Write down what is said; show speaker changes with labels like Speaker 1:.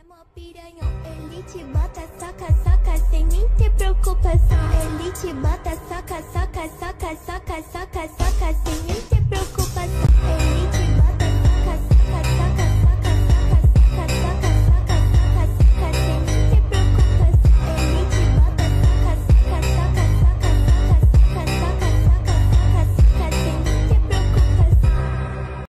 Speaker 1: mó piranhão, ele te bota, saca, saca, sem nem ter preocupação. Ele te bota, saca,